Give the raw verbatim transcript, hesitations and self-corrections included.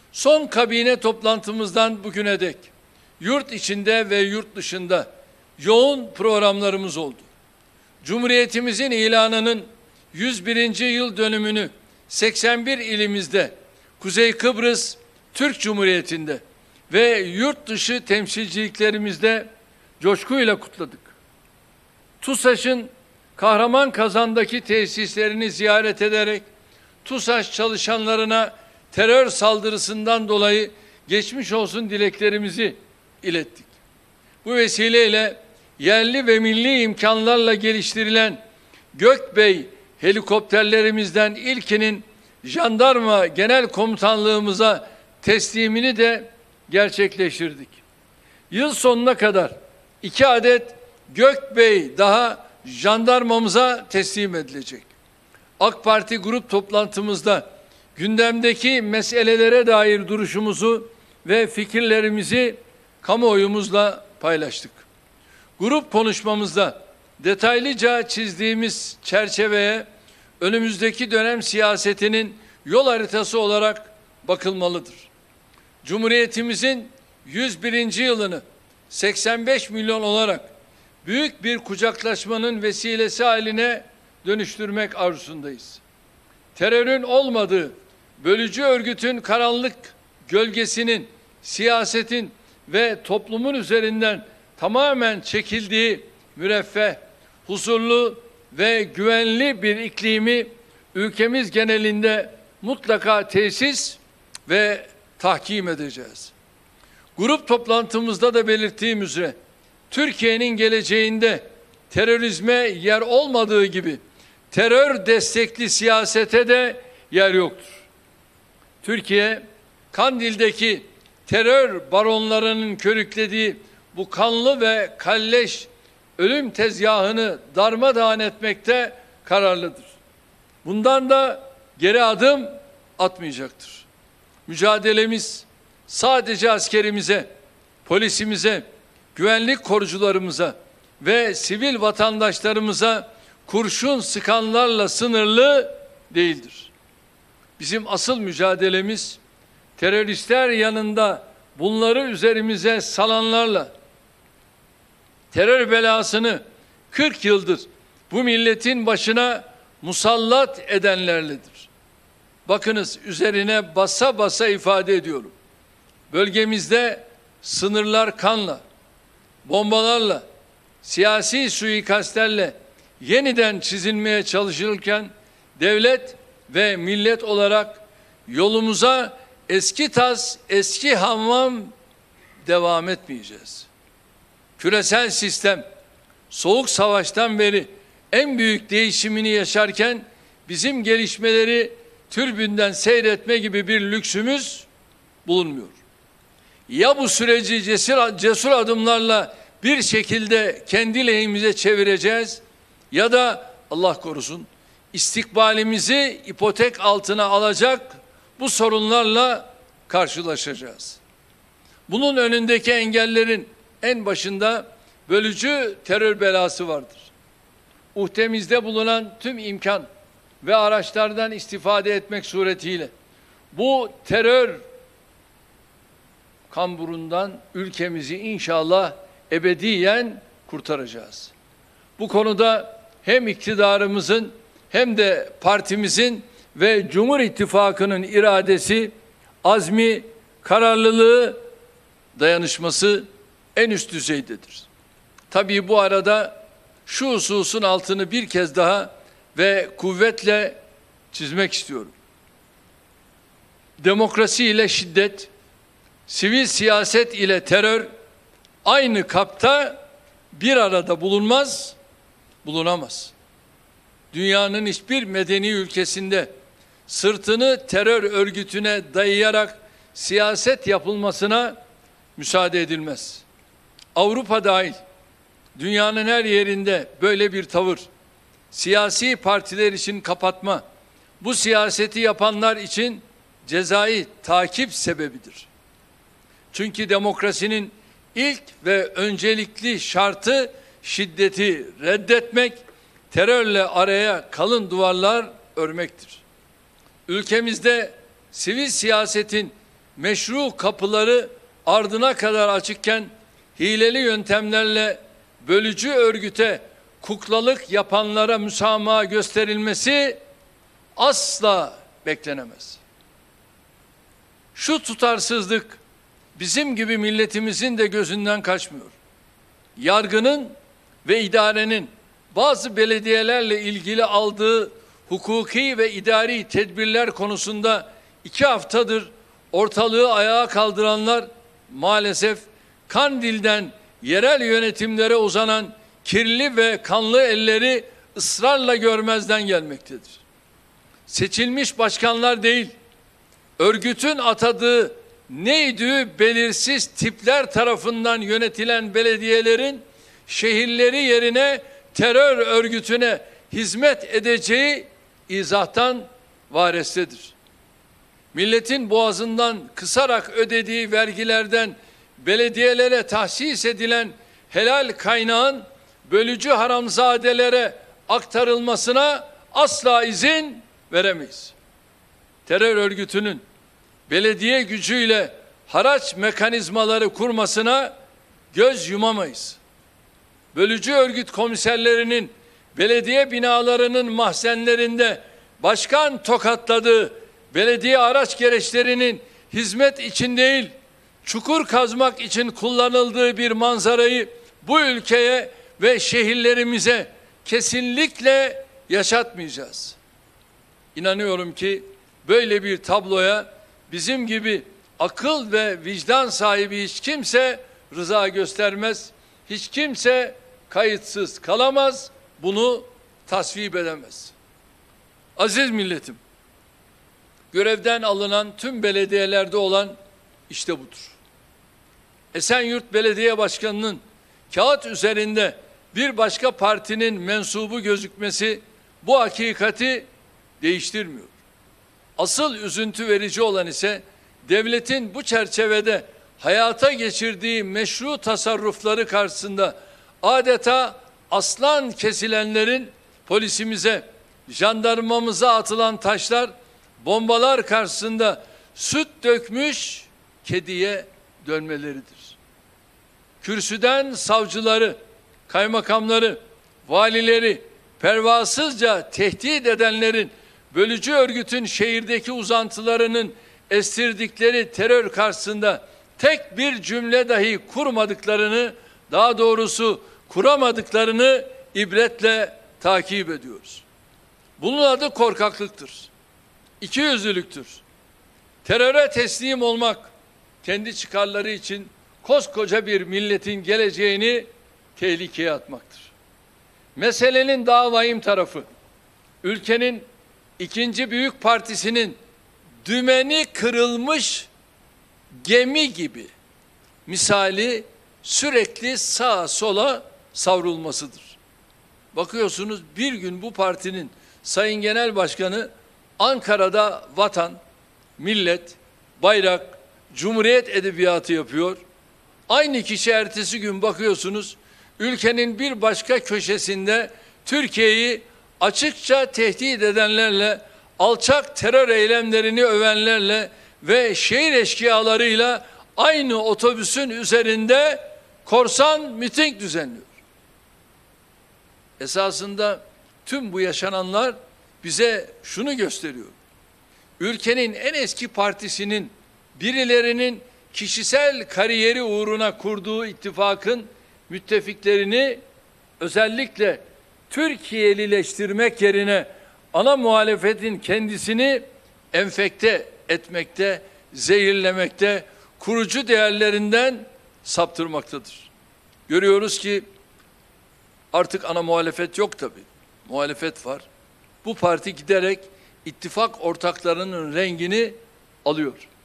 Son kabine toplantımızdan bugüne dek yurt içinde ve yurt dışında yoğun programlarımız oldu. Cumhuriyetimizin ilanının yüz birinci yıl dönümünü seksen bir ilimizde, Kuzey Kıbrıs Türk Cumhuriyeti'nde ve yurt dışı temsilciliklerimizde coşkuyla kutladık. TUSAŞ'ın Kahramanmaraş'taki tesislerini ziyaret ederek TUSAŞ çalışanlarına terör saldırısından dolayı geçmiş olsun dileklerimizi ilettik. Bu vesileyle yerli ve milli imkanlarla geliştirilen Gökbey helikopterlerimizden ilkinin Jandarma Genel Komutanlığımıza teslimini de gerçekleştirdik. Yıl sonuna kadar iki adet Gökbey daha jandarmamıza teslim edilecek. AK Parti grup toplantımızda gündemdeki meselelere dair duruşumuzu ve fikirlerimizi kamuoyumuzla paylaştık. Grup konuşmamızda detaylıca çizdiğimiz çerçeveye önümüzdeki dönem siyasetinin yol haritası olarak bakılmalıdır. Cumhuriyetimizin yüz birinci yılını seksen beş milyon olarak büyük bir kucaklaşmanın vesilesi haline dönüştürmek arzusundayız. Terörün olmadığı, bölücü örgütün karanlık gölgesinin, siyasetin ve toplumun üzerinden tamamen çekildiği müreffeh, huzurlu ve güvenli bir iklimi ülkemiz genelinde mutlaka tesis ve tahkim edeceğiz. Grup toplantımızda da belirttiğim üzere Türkiye'nin geleceğinde terörizme yer olmadığı gibi terör destekli siyasete de yer yoktur. Türkiye, Kandil'deki terör baronlarının körüklediği bu kanlı ve kalleş ölüm tezgahını darmadağın etmekte kararlıdır. Bundan da geri adım atmayacaktır. Mücadelemiz sadece askerimize, polisimize, güvenlik korucularımıza ve sivil vatandaşlarımıza kurşun sıkanlarla sınırlı değildir. Bizim asıl mücadelemiz teröristler yanında bunları üzerimize salanlarla, terör belasını kırk yıldır bu milletin başına musallat edenlerledir. Bakınız, üzerine basa basa ifade ediyorum. Bölgemizde sınırlar kanla, bombalarla, siyasi suikastlerle yeniden çizilmeye çalışılırken devlet ve millet olarak yolumuza eski tas, eski hamam devam etmeyeceğiz. Küresel sistem soğuk savaştan beri en büyük değişimini yaşarken bizim gelişmeleri türbünden seyretme gibi bir lüksümüz bulunmuyor. Ya bu süreci cesur, cesur adımlarla bir şekilde kendi lehimize çevireceğiz ya da Allah korusun istikbalimizi ipotek altına alacak bu sorunlarla karşılaşacağız. Bunun önündeki engellerin en başında bölücü terör belası vardır. Uhdemizde bulunan tüm imkan ve araçlardan istifade etmek suretiyle bu terör kamburundan ülkemizi inşallah ebediyen kurtaracağız. Bu konuda hem iktidarımızın hem de partimizin ve Cumhur İttifakı'nın iradesi, azmi, kararlılığı, dayanışması en üst düzeydedir. Tabii bu arada şu hususun altını bir kez daha ve kuvvetle çizmek istiyorum. Demokrasi ile şiddet, sivil siyaset ile terör aynı kapta bir arada bulunmaz, bulunamaz. Dünyanın hiçbir medeni ülkesinde sırtını terör örgütüne dayayarak siyaset yapılmasına müsaade edilmez. Avrupa dahil dünyanın her yerinde böyle bir tavır, siyasi partiler için kapatma, bu siyaseti yapanlar için cezai takip sebebidir. Çünkü demokrasinin ilk ve öncelikli şartı şiddeti reddetmek, terörle araya kalın duvarlar örmektir. Ülkemizde sivil siyasetin meşru kapıları ardına kadar açıkken hileli yöntemlerle bölücü örgüte kuklalık yapanlara müsamaha gösterilmesi asla beklenemez. Şu tutarsızlık bizim gibi milletimizin de gözünden kaçmıyor. Yargının ve idarenin bazı belediyelerle ilgili aldığı hukuki ve idari tedbirler konusunda iki haftadır ortalığı ayağa kaldıranlar maalesef Kandil'den yerel yönetimlere uzanan kirli ve kanlı elleri ısrarla görmezden gelmektedir. Seçilmiş başkanlar değil, örgütün atadığı neydi belirsiz tipler tarafından yönetilen belediyelerin şehirleri yerine terör örgütüne hizmet edeceği izahtan varestedir. Milletin boğazından kısarak ödediği vergilerden belediyelere tahsis edilen helal kaynağın bölücü haramzadelere aktarılmasına asla izin veremeyiz. Terör örgütünün belediye gücüyle haraç mekanizmaları kurmasına göz yumamayız. Bölücü örgüt komiserlerinin belediye binalarının mahzenlerinde başkan tokatladığı belediye araç gereçlerinin hizmet için değil, çukur kazmak için kullanıldığı bir manzarayı bu ülkeye ve şehirlerimize kesinlikle yaşatmayacağız. İnanıyorum ki böyle bir tabloya bizim gibi akıl ve vicdan sahibi hiç kimse rıza göstermez, hiç kimse kayıtsız kalamaz, bunu tasvip edemez. Aziz milletim, görevden alınan tüm belediyelerde olan işte budur. Esenyurt Belediye Başkanı'nın kağıt üzerinde bir başka partinin mensubu gözükmesi bu hakikati değiştirmiyor. Asıl üzüntü verici olan ise devletin bu çerçevede hayata geçirdiği meşru tasarrufları karşısında adeta aslan kesilenlerin polisimize, jandarmamıza atılan taşlar, bombalar karşısında süt dökmüş kediye dönmeleridir. Kürsüden savcıları, kaymakamları, valileri pervasızca tehdit edenlerin bölücü örgütün şehirdeki uzantılarının estirdikleri terör karşısında tek bir cümle dahi kurmadıklarını, daha doğrusu kuramadıklarını ibretle takip ediyoruz. Bunun adı korkaklıktır, ikiyüzlülüktür. Teröre teslim olmak kendi çıkarları için koskoca bir milletin geleceğini tehlikeye atmaktır. Meselenin daha vahim tarafı, ülkenin ikinci büyük partisinin dümeni kırılmış gemi gibi misali sürekli sağa sola savrulmasıdır. Bakıyorsunuz bir gün bu partinin Sayın Genel Başkanı Ankara'da vatan, millet, bayrak, cumhuriyet edebiyatı yapıyor. Aynı kişi ertesi gün bakıyorsunuz ülkenin bir başka köşesinde Türkiye'yi açıkça tehdit edenlerle, alçak terör eylemlerini övenlerle ve şehir eşkıyalarıyla aynı otobüsün üzerinde korsan miting düzenliyor. Esasında tüm bu yaşananlar bize şunu gösteriyor. Ülkenin en eski partisinin birilerinin kişisel kariyeri uğruna kurduğu ittifakın müttefiklerini özellikle Türkiye'lileştirmek yerine ana muhalefetin kendisini enfekte etmekte, zehirlemekte, kurucu değerlerinden saptırmaktadır. Görüyoruz ki artık ana muhalefet yok tabii. Muhalefet var. Bu parti giderek ittifak ortaklarının rengini alıyor.